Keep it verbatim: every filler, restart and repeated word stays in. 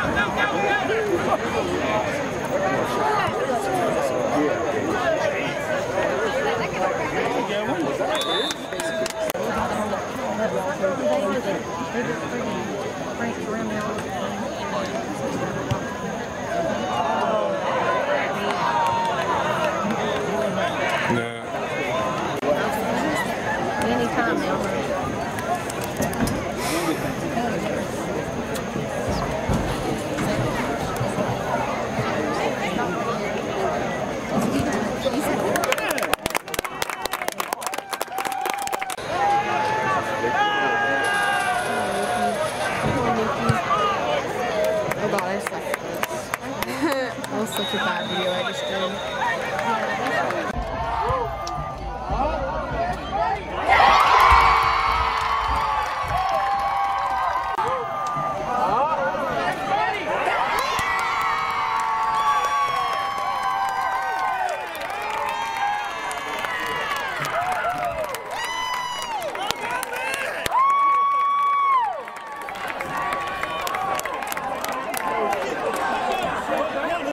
Anytime now. Oh god, I suck at this. That was such a bad video.